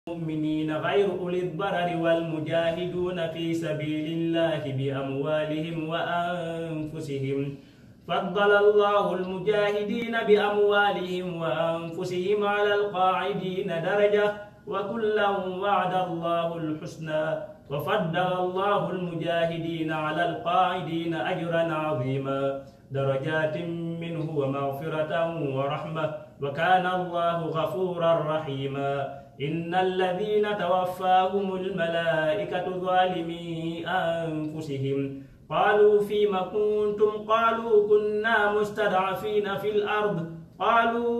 المؤمنين غير أولي الضرر والمجاهدون في سبيل الله بأموالهم وأنفسهم فضل الله المجاهدين بأموالهم وأنفسهم على القاعدين درجة وكلا وعد الله الحسنى وفضل الله المجاهدين على القاعدين أجرا عظيما درجات منه ومغفرة ورحمة وكان الله غفورا رحيما إن الذين توفاهم الملائكة ظالمي أنفسهم قالوا فيما كنتم قالوا كنا مستضعفين في الأرض قالوا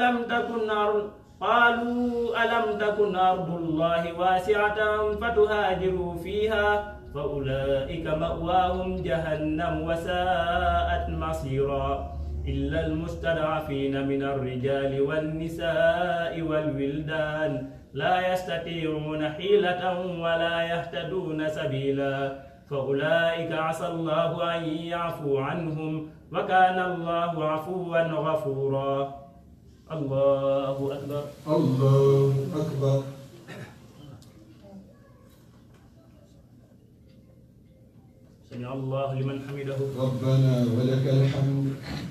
ألم تكن أرض الله واسعة فتهاجروا فيها فأولئك مأواهم جهنم وساءت مصيرا إلا المستضعفين من الرجال والنساء والولدان لا يستطيعون حيلة ولا يهتدون سبيلا فأولئك عسى الله أن يعفو عنهم وكان الله عفوا غفورا الله أكبر الله أكبر سمع الله لمن حمده ربنا ولك الحمد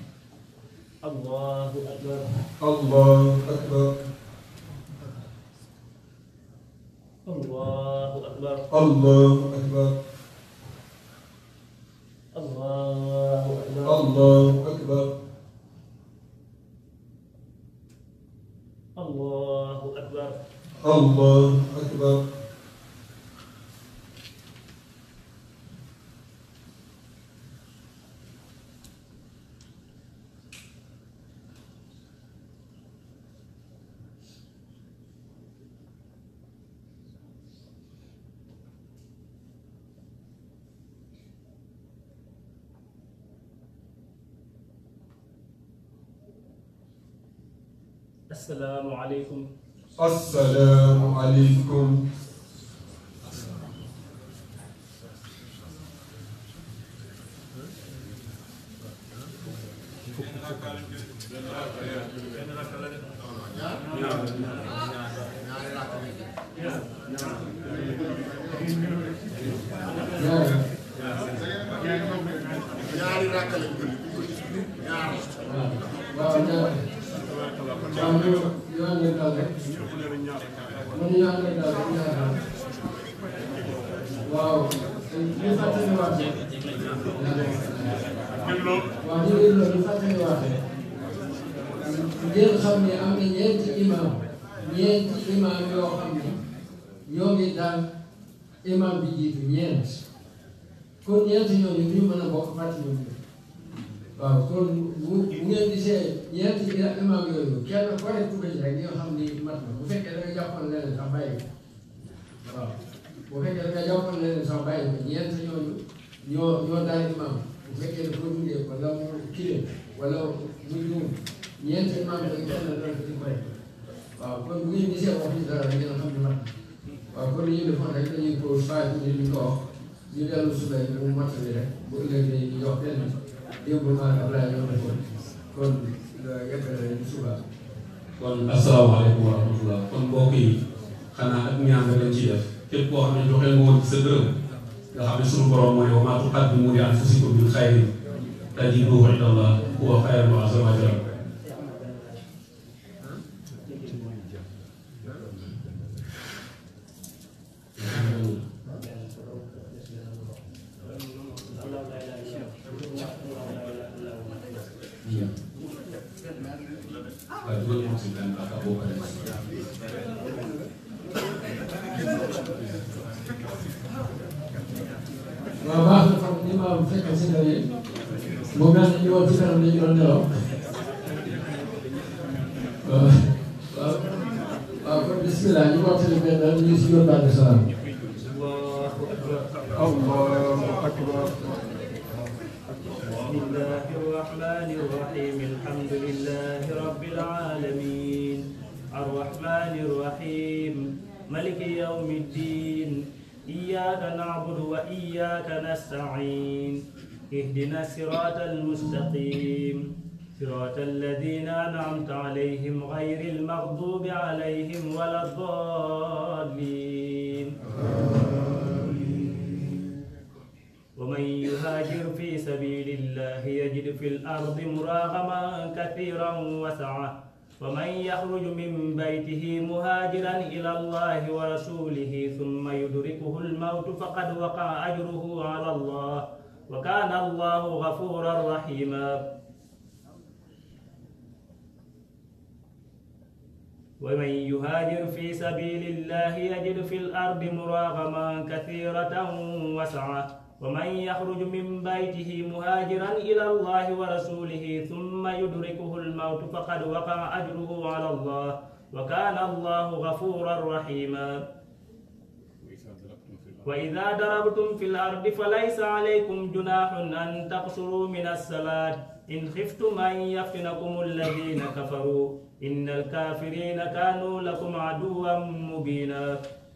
الله أكبر الله أكبر الله أكبر الله أكبر الله أكبر الله أكبر الله أكبر الله أكبر السلام عليكم السلام عليكم ngeen xam ne am na ñeenti imam yoo xam ne ñoo ngi daal imam bi jiitu ñeent kon ñeent ñooñu ñu mën a bokk fàttali ñu waaw kon bu ngeen gisee ñeenti imam yooyu kenn ko rek tudd rek nga xam ni mat na bu fekkee da nga jàppoon leneen sax bàyyi ko waaw bu fekkee da nga jàppoon leneen sax bàyyi ko ñeent ñooñu ñoo daal imam bu fekkee dafa dundee wala mu kilee wala mu juum ñeenti imam yooyu kenn dara ci koy waaw kon bu ngeen gisee wax ci dara ngeen xam ne mat na waaw kon li ñu defoon rek dañuy ko bàyyi ko ñu ko wax ñu dellu suba yi mu mottali rek bu ëllëgee ñu jox kenn démb maa ngi Ablaye ñoo defoon kon yeggale ñu suba. kon asalaamaaleykum wa rahmatulah kon mbokk yi xanaa ak ñaan nga leen ciy def képp koo xam ne joxeel nga woon ci sa dërëm nga xam ne suñu borom mooy wa maa tuqaddimu li anfusikum min xayrin tajiduhu inda Allah huwa xayran wa azama ajran. waaw baax na xam ni maa fekk si nga ne moom daal di ñëwaat ci kanam dañu doon nelaw waaw kon bisimilah ñu waxtali benn daal ñu si yoon baal salaam. الله أكبر بسم الله الرحمن الرحيم الحمد لله رب العالمين الرحمن الرحيم ملك يوم الدين إياك نعبد وإياك نستعين اهدنا الصراط المستقيم صراط الذين أنعمت عليهم غير المغضوب عليهم ولا الضالين. ومن يهاجر في سبيل الله يجد في الأرض مراغما كثيرا وسعة ومن يخرج من بيته مهاجرا إلى الله ورسوله ثم يدركه الموت فقد وقع أجره على الله وكان الله غفورا رحيما. ومن يهاجر في سبيل الله يجد في الأرض مراغما كثيرة وسعة ومن يخرج من بيته مهاجرا إلى الله ورسوله ثم يدركه الموت فقد وقع أجره على الله وكان الله غفورا رحيما. وإذا ضربتم في الأرض فليس عليكم جناح أن تقصروا من الصلاة إن خفتم أن يفتنكم الذين كفروا إن الكافرين كانوا لكم عدوا مبينا.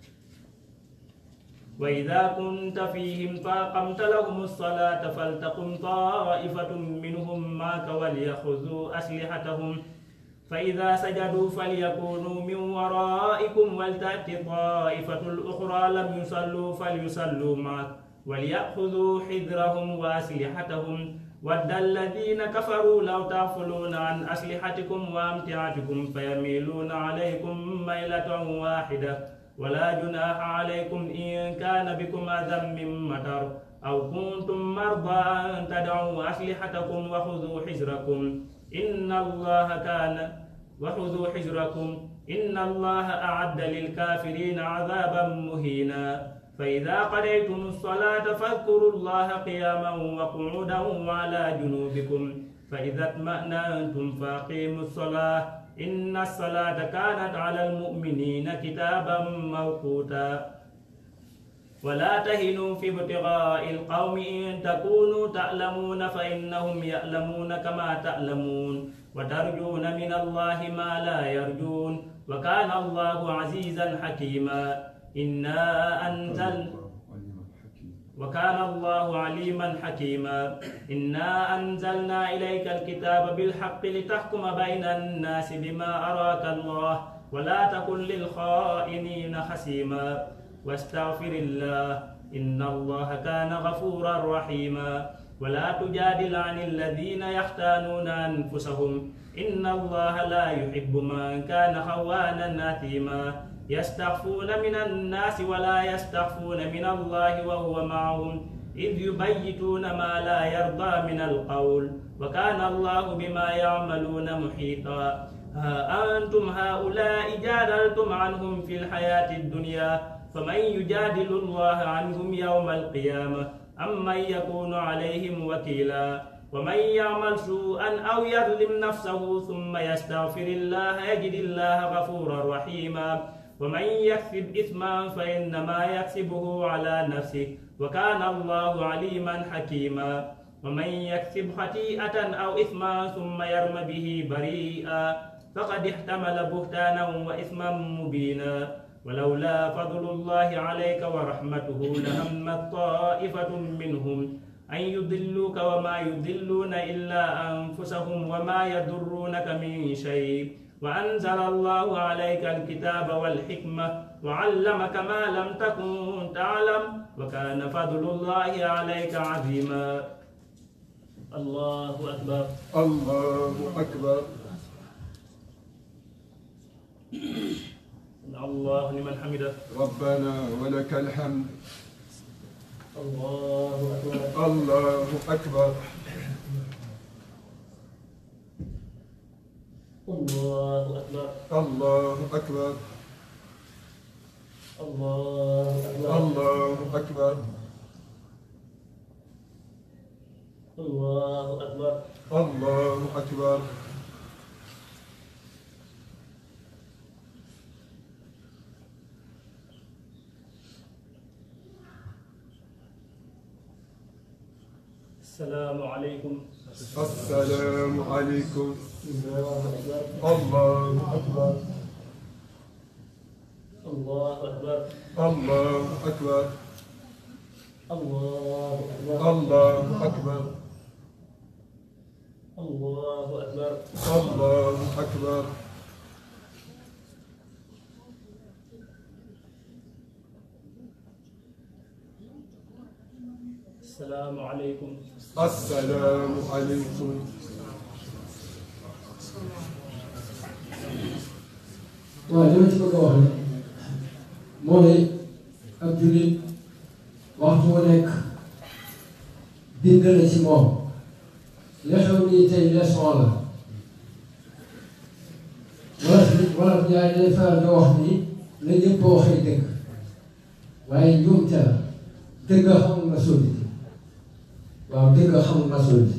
وإذا كنت فيهم فأقمت لهم الصلاة فلتقم طائفة منهم معك وليأخذوا أسلحتهم فإذا سجدوا فليكونوا من ورائكم ولتأت طائفة الأخرى لم يصلوا فليصلوا معك وليأخذوا حذرهم وأسلحتهم ود الذين كفروا لو تغفلون عن أسلحتكم وأمتعتكم فيميلون عليكم ميلة واحدة ولا جناح عليكم إن كان بكم أذى من مطر أو كنتم مرضى أن تدعوا أسلحتكم وخذوا حذركم إن الله أعد للكافرين عذابا مهينا. فإذا قضيتم الصلاة فاذكروا الله قياما وقعودا وعلى جنوبكم فإذا اطمأننتم فأقيموا الصلاة إن الصلاة كانت على المؤمنين كتابا موقوتا. ولا تهنوا في ابتغاء القوم إن تكونوا تعلمون فإنهم يعلمون كما تعلمون وترجون من الله ما لا يرجون وكان الله عزيزا حكيما. وكان الله عليما حكيما. إنا أنزلنا إليك الكتاب بالحق لتحكم بين الناس بما أراك الله ولا تكن للخائنين خصيما واستغفر الله إن الله كان غفورا رحيما. ولا تجادل عن الذين يختانون أنفسهم إن الله لا يحب من كان خوانا أثيما. يستخفون من الناس ولا يستخفون من الله وهو معهم إذ يبيتون ما لا يرضى من القول وكان الله بما يعملون محيطا. ها أنتم هؤلاء جادلتم عنهم في الحياة الدنيا فمن يجادل الله عنهم يوم القيامة أم من يكون عليهم وكيلا. ومن يعمل سوءا أو يظلم نفسه ثم يستغفر الله يجد الله غفورا رحيما. ومن يكسب إثما فإنما يكسبه على نفسه وكان الله عليما حكيما. ومن يكسب خطيئة أو إثما ثم يرم به بريئا فقد احتمل بهتانا وإثما مبينا. ولولا فضل الله عليك ورحمته لهمت طائفة منهم أن يضلوك وما يضلون إلا أنفسهم وما يضرونك من شيء وأنزل الله عليك الكتاب والحكمة وعلمك ما لم تكن تعلم وكان فضل الله عليك عظيما. الله أكبر. الله أكبر. الله لمن حمده. ربنا ولك الحمد. الله أكبر. الله أكبر. الله أكبر. الله أكبر. الله أكبر. الله أكبر. الله أكبر. الله أكبر. السلام عليكم. السلام عليكم. الله أكبر. الله أكبر. الله أكبر. الله أكبر. الله أكبر. الله أكبر. الله أكبر. الله أكبر. السلام عليكم. السلام عليكم. waaw li ma ci bëgg a wax nag moo ne ab jullit waxtu wu nekk bind na ci moom li xew nii tey leçon la wala ñaari day faral di wax ni la ñëpp waxee dëgg waaye njuumte la dëgg xamul masolité waaw dëgg xamul masolité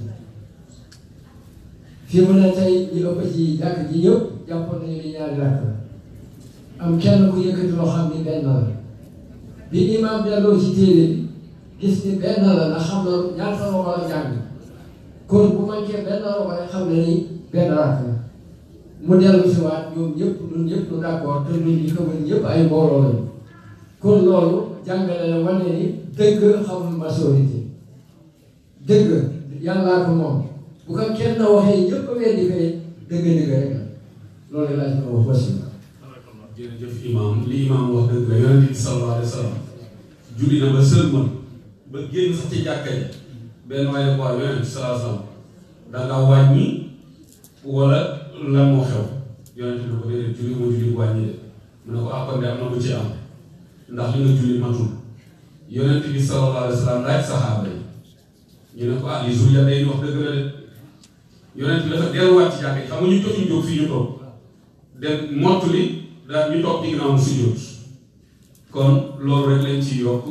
fii mu ne tey ñu ëpp ci jàkk ji yëpp jàppoon nañu li ñaari rakk la am kenn ku yëkkati loo xam ni benn la bi imaam delloo ci téere bi gis ni benn la na xam na ñaata la war a jàng kon bu manqué benn la war a xam ne ni benn rakk la mu dellu si waat ñoom ñëpp ñun ñëpp ñu d'accord te ñun ñi ko mën ñëpp ay mbooloo lañu kon loolu jàngale la wane ni dëgg xamul majorité dëgg yàllaa ko moom bu ko kenn waxee ñëpp weddi ko dëgg-dëgg rek la loolu laa ci ko wax wasi. jërëjëf imam li imam wax dëgg la yonent bi sallallahu alayhi wa sallam julli na ba sëlmal ba génn sax ci jàkka ji benn waaye ko waa yonent bi sallallahu alayhi wa sallam da nga wàññi wala lan moo xew yonent bi ko déedéet julli moo julli wàññi de mu ne ko kon de am na lu ci am ndax li nga julli matul yonent bi sallallahu alayhi wa sallam laaj saxaaba yi ñu ne ko li jour ya day wax dëgg la de yonent bi dafa delluwaat ci jàkka ji xam nga ñu jotuñ jóg fii ñu toog dem mottali daal ñu toog ci ginnaaw mu sujjóot kon loolu rek lañ ci yokk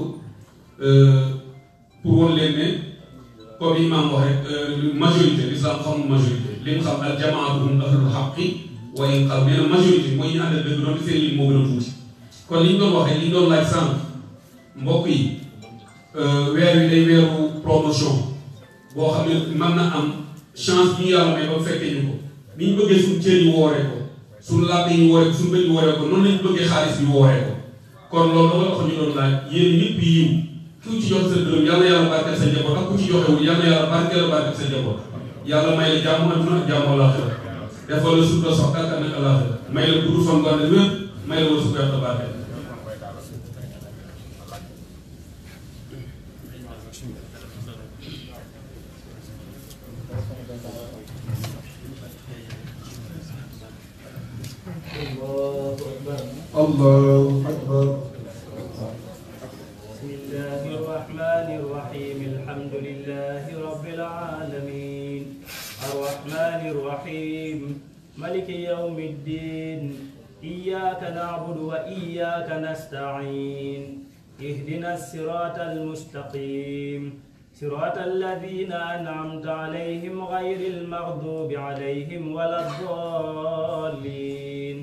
pour woon leen ne comme imam wax rek majorité l'islam xamul majorité li mu xam al jamaatuhum ahlul haqqi wa in qal nee na majorité mooy ñu àndal dëgg doon seen lim moo gën a tuuti kon li ñu doon waxee li ñu doon laaj sànq mbokk yi weer wi day weeru promotion boo xam ne mën na am chance bi ñu yàlla may ba fekkee ñu ko ni ñu bëggee suñu cër yi wooree ko suñu làmb yi wooree ko suñu bët yi wooree ko noonu lañu bëggee xaalis bi wooree ko kon loolu dama la ko ñu doon laaj yéen ñëpp yiw ku ci jox sa dërëm yàlla yàlla barkeel sa njaboot ak ku ci joxewul yàlla yàlla barkeel sa njaboot yàlla may la jàmm àdduna ak jàmm àllaaxira defal la sutura sax ak nag àllaaxira may la gudd fan nga ne wér may la wërsëg yàlla barkeel. الله أكبر. بسم الله الرحمن الرحيم الحمد لله رب العالمين الرحمن الرحيم ملك يوم الدين إياك نعبد وإياك نستعين اهدنا الصراط المستقيم صراط الذين أنعمت عليهم غير المغضوب عليهم ولا الضالين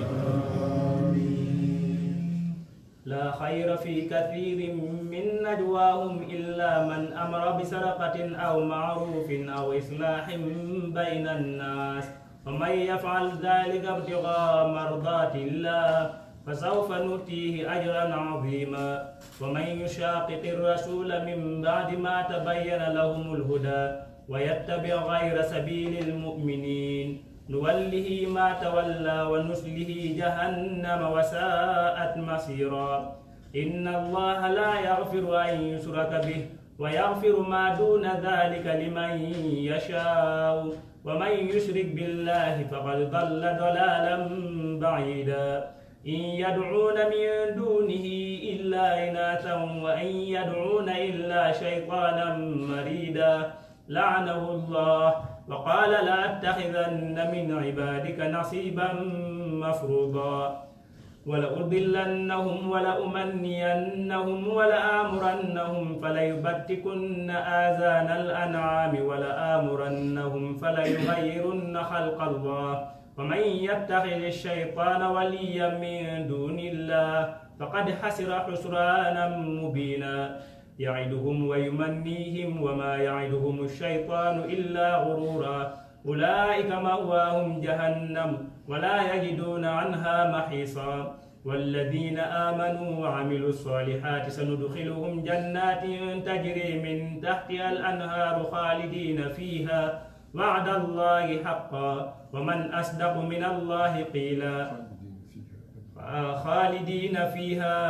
لا خير في كثير من نجواهم إلا من أمر بسرقة أو معروف أو إصلاح بين الناس ومن يفعل ذلك ابتغاء مرضات الله فسوف نؤتيه أجرا عظيما ومن يشاقق الرسول من بعد ما تبين لهم الهدى ويتبع غير سبيل المؤمنين نوله ما تولى ونسله جهنم وساءت مصيرا إن الله لا يغفر أن يشرك به ويغفر ما دون ذلك لمن يشاء ومن يشرك بالله فقد ضل ضلالا بعيدا إن يدعون من دونه إلا إناثا وإن يدعون إلا شيطانا مريدا لعنه الله وقال لأتخذن من عبادك نصيبا مفروضا ولأضلنهم ولأمنينهم ولآمرنهم فليبتكن آذان الأنعام ولآمرنهم فليغيرن خلق الله ومن يتخذ الشيطان وليا من دون الله فقد خسر خسرانا مبينا يعدهم ويمنيهم وما يعدهم الشيطان إلا غرورا أولئك مأواهم جهنم ولا يجدون عنها محيصا والذين آمنوا وعملوا الصالحات سندخلهم جنات تجري من تحتها الأنهار خالدين فيها وعد الله حقا ومن أصدق من الله قيلا خالدين فيها